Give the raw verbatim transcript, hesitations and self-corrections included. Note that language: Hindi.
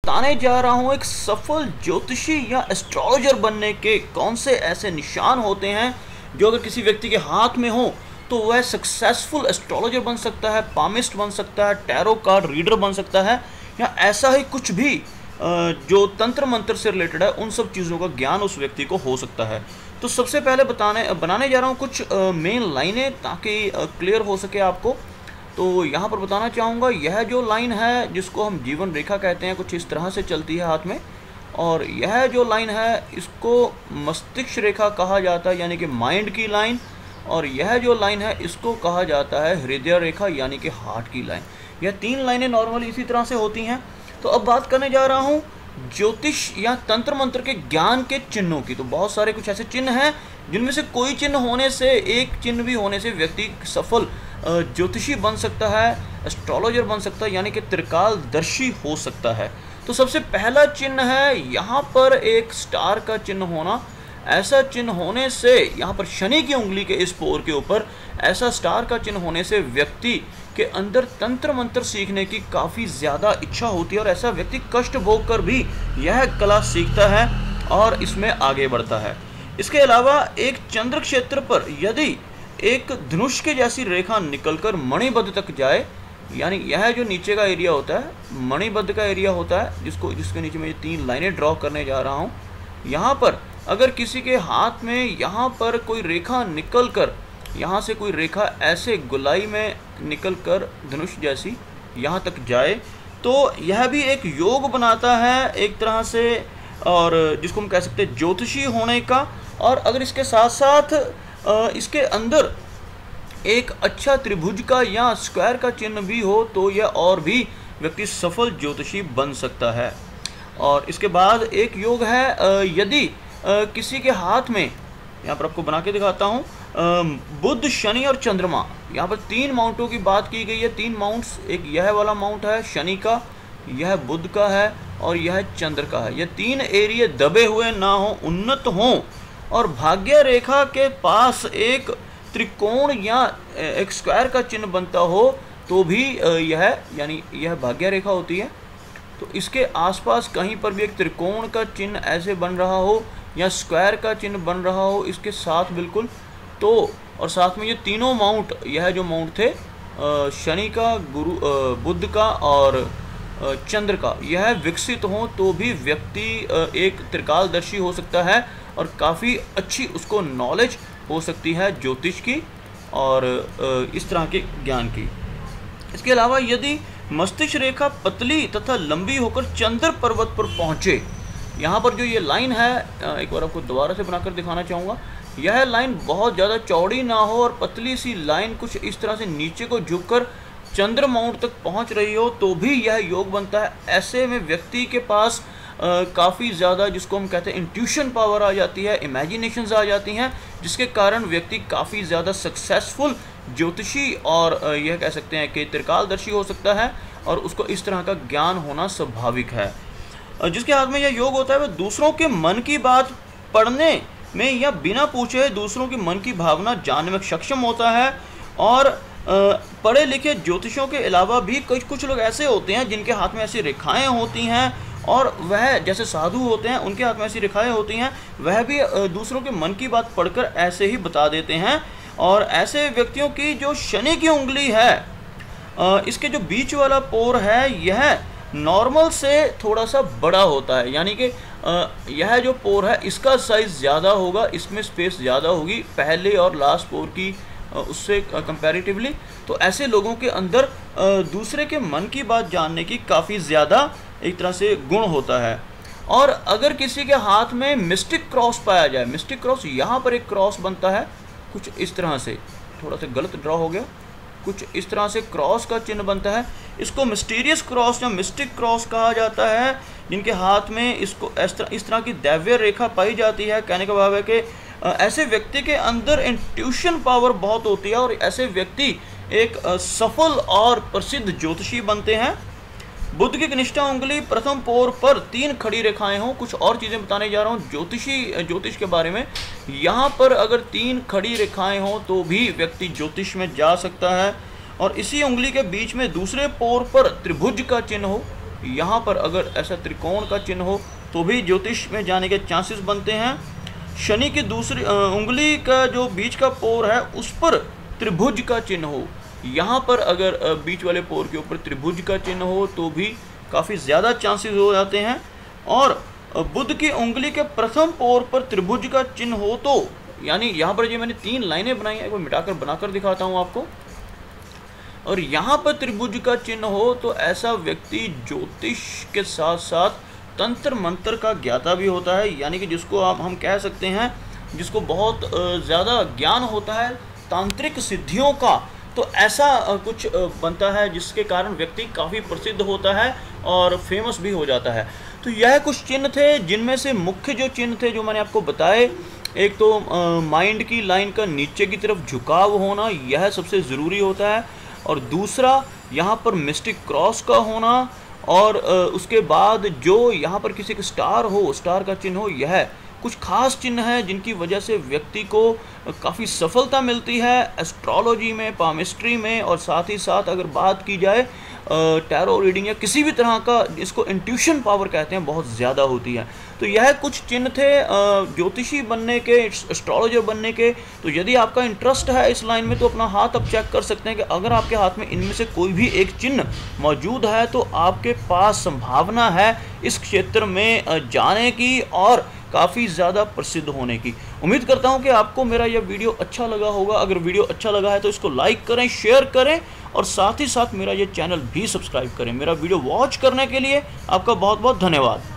बताने जा रहा हूँ एक सफल ज्योतिषी या एस्ट्रोलॉजर बनने के कौन से ऐसे निशान होते हैं जो अगर किसी व्यक्ति के हाथ में हो तो वह सक्सेसफुल एस्ट्रोलॉजर बन सकता है, पामिस्ट बन सकता है, टैरो कार्ड रीडर बन सकता है, या ऐसा ही कुछ भी जो तंत्र मंत्र से रिलेटेड है उन सब चीज़ों का ज्ञान उस व्यक्ति को हो सकता है। तो सबसे पहले बताने बनाने जा रहा हूँ कुछ मेन लाइनें ताकि क्लियर हो सके आपको। तो यहाँ पर बताना चाहूँगा, यह जो लाइन है जिसको हम जीवन रेखा कहते हैं कुछ इस तरह से चलती है हाथ में, और यह जो लाइन है इसको मस्तिष्क रेखा कहा जाता है यानी कि माइंड की लाइन, और यह जो लाइन है इसको कहा जाता है हृदय रेखा यानी कि हार्ट की लाइन। यह तीन लाइनें नॉर्मली इसी तरह से होती हैं। तो अब बात करने जा रहा हूँ ज्योतिष या तंत्र मंत्र के ज्ञान के चिन्हों की। तो बहुत सारे कुछ ऐसे चिन्ह हैं जिनमें से कोई चिन्ह होने से, एक चिन्ह भी होने से व्यक्ति सफल ज्योतिषी बन सकता है, एस्ट्रोलॉजर बन सकता है यानी कि त्रिकालदर्शी हो सकता है। तो सबसे पहला चिन्ह है यहाँ पर एक स्टार का चिन्ह होना। ऐसा चिन्ह होने से, यहाँ पर शनि की उंगली के इस पोर के ऊपर ऐसा स्टार का चिन्ह होने से व्यक्ति के अंदर तंत्र मंत्र सीखने की काफ़ी ज़्यादा इच्छा होती है, और ऐसा व्यक्ति कष्ट भोग कर भी यह कला सीखता है और इसमें आगे बढ़ता है। इसके अलावा एक चंद्र क्षेत्र पर यदि एक धनुष के जैसी रेखा निकलकर मणिबद्ध तक जाए, यानी यह जो नीचे का एरिया होता है मणिबद्ध का एरिया होता है, जिसको जिसके नीचे मैं ये तीन लाइनें ड्रॉ करने जा रहा हूँ, यहाँ पर अगर किसी के हाथ में यहाँ पर कोई रेखा निकल कर, यहाँ से कोई रेखा ऐसे गोलाई में निकल कर धनुष जैसी यहाँ तक जाए तो यह भी एक योग बनाता है एक तरह से, और जिसको हम कह सकते हैं ज्योतिषी होने का। और अगर इसके साथ साथ इसके अंदर एक अच्छा त्रिभुज का या स्क्वायर का चिन्ह भी हो तो यह और भी व्यक्ति सफल ज्योतिषी बन सकता है। और इसके बाद एक योग है, यदि किसी के हाथ में, यहाँ पर आपको बना के दिखाता हूँ, बुध, शनि और चंद्रमा, यहाँ पर तीन माउंटों की बात की गई है। तीन माउंट्स, एक यह वाला माउंट है शनि का, यह बुध का है और यह चंद्र का है। यह तीन एरिया दबे हुए ना हो, उन्नत हों, और भाग्य रेखा के पास एक त्रिकोण या एक स्क्वायर का चिन्ह बनता हो तो भी यह, यानी यह भाग्य रेखा होती है, तो इसके आसपास कहीं पर भी एक त्रिकोण का चिन्ह ऐसे बन रहा हो या स्क्वायर का चिन्ह बन रहा हो इसके साथ बिल्कुल, तो और साथ में ये तीनों माउंट, यह जो माउंट थे शनि का, गुरु बुध का और चंद्र का, यह विकसित हो तो भी व्यक्ति एक त्रिकालदर्शी हो सकता है और काफ़ी अच्छी उसको नॉलेज हो सकती है ज्योतिष की और इस तरह के ज्ञान की। इसके अलावा यदि मस्तिष्क रेखा पतली तथा लंबी होकर चंद्र पर्वत पर पहुँचे, यहाँ पर जो ये लाइन है एक बार आपको दोबारा से बनाकर दिखाना चाहूँगा, यह लाइन बहुत ज़्यादा चौड़ी ना हो और पतली सी लाइन कुछ इस तरह से नीचे को झुककर चंद्र माउंट तक पहुँच रही हो तो भी यह योग बनता है। ऐसे में व्यक्ति के पास काफ़ी ज़्यादा, जिसको हम कहते हैं इंट्यूशन पावर आ जाती है, इमेजिनेशंस आ जाती हैं, जिसके कारण व्यक्ति काफ़ी ज़्यादा सक्सेसफुल ज्योतिषी और यह कह सकते हैं कि त्रिकालदर्शी हो सकता है, और उसको इस तरह का ज्ञान होना स्वाभाविक है। जिसके हाथ में यह योग होता है वह दूसरों के मन की बात पढ़ने में या बिना पूछे दूसरों के मन की भावना जानने में सक्षम होता है। और पढ़े लिखे ज्योतिषों के अलावा भी कुछ कुछ लोग ऐसे होते हैं जिनके हाथ में ऐसी रेखाएं होती हैं, और वह जैसे साधु होते हैं उनके हाथ में ऐसी रेखाएं होती हैं, वह भी दूसरों के मन की बात पढ़कर ऐसे ही बता देते हैं। और ऐसे व्यक्तियों की जो शनि की उंगली है, इसके जो बीच वाला पोर है यह नॉर्मल से थोड़ा सा बड़ा होता है, यानी कि यह जो पोर है इसका साइज़ ज़्यादा होगा, इसमें स्पेस ज़्यादा होगी पहले और लास्ट पोर की उससे कंपैरेटिवली। तो ऐसे लोगों के अंदर दूसरे के मन की बात जानने की काफ़ी ज़्यादा एक तरह से गुण होता है। और अगर किसी के हाथ में मिस्टिक क्रॉस पाया जाए, मिस्टिक क्रॉस, यहाँ पर एक क्रॉस बनता है कुछ इस तरह से, थोड़ा सा गलत ड्रॉ हो गया, कुछ इस तरह से क्रॉस का चिन्ह बनता है, इसको मिस्टीरियस क्रॉस या मिस्टिक क्रॉस कहा जाता है। जिनके हाथ में इसको इस तरह इस तरह की दैव्य रेखा पाई जाती है, कहने का भाव है कि ऐसे व्यक्ति के अंदर इंट्यूशन पावर बहुत होती है और ऐसे व्यक्ति एक सफल और प्रसिद्ध ज्योतिषी बनते हैं। बुध की कनिष्ठा उंगली प्रथम पोर पर तीन खड़ी रेखाएं हों, कुछ और चीज़ें बताने जा रहा हूँ ज्योतिषी ज्योतिष के बारे में। यहाँ पर अगर तीन खड़ी रेखाएं हों तो भी व्यक्ति ज्योतिष में जा सकता है। और इसी उंगली के बीच में दूसरे पोर पर त्रिभुज का चिन्ह हो, यहाँ पर अगर ऐसा त्रिकोण का चिन्ह हो तो भी ज्योतिष में जाने के चांसेस बनते हैं। शनि की दूसरी उंगली का जो बीच का पोर है उस पर त्रिभुज का चिन्ह हो, यहाँ पर अगर बीच वाले पोर के ऊपर त्रिभुज का चिन्ह हो तो भी काफ़ी ज़्यादा चांसेस हो जाते हैं। और बुध की उंगली के प्रथम पोर पर त्रिभुज का चिन्ह हो तो, यानी यहाँ पर जो मैंने तीन लाइनें बनाई हैं, एक बार मिटाकर बनाकर दिखाता हूँ आपको, और यहाँ पर त्रिभुज का चिन्ह हो तो ऐसा व्यक्ति ज्योतिष के साथ साथ तंत्र मंत्र का ज्ञाता भी होता है, यानी कि जिसको आप हम कह सकते हैं जिसको बहुत ज़्यादा ज्ञान होता है तांत्रिक सिद्धियों का, तो ऐसा कुछ बनता है जिसके कारण व्यक्ति काफ़ी प्रसिद्ध होता है और फेमस भी हो जाता है। तो यह कुछ चिन्ह थे जिनमें से मुख्य जो चिन्ह थे जो मैंने आपको बताए, एक तो माइंड की लाइन का नीचे की तरफ झुकाव होना, यह सबसे ज़रूरी होता है, और दूसरा यहाँ पर मिस्टिक क्रॉस का होना, और उसके बाद जो यहाँ पर किसी का स्टार हो, स्टार का चिन्ह हो, यह कुछ खास चिन्ह है जिनकी वजह से व्यक्ति को काफ़ी सफलता मिलती है एस्ट्रोलॉजी में, पामिस्ट्री में, और साथ ही साथ अगर बात की जाए टैरो रीडिंग या किसी भी तरह का, इसको इंट्यूशन पावर कहते हैं, बहुत ज़्यादा होती है। तो यह कुछ चिन्ह थे ज्योतिषी बनने के, एस्ट्रोलॉजर बनने के। तो यदि आपका इंटरेस्ट है इस लाइन में तो अपना हाथ अब चेक कर सकते हैं कि अगर आपके हाथ में इनमें से कोई भी एक चिन्ह मौजूद है तो आपके पास संभावना है इस क्षेत्र में जाने की और काफ़ी ज़्यादा प्रसिद्ध होने की। उम्मीद करता हूं कि आपको मेरा यह वीडियो अच्छा लगा होगा। अगर वीडियो अच्छा लगा है तो इसको लाइक करें, शेयर करें, और साथ ही साथ मेरा ये चैनल भी सब्सक्राइब करें। मेरा वीडियो वॉच करने के लिए आपका बहुत बहुत धन्यवाद।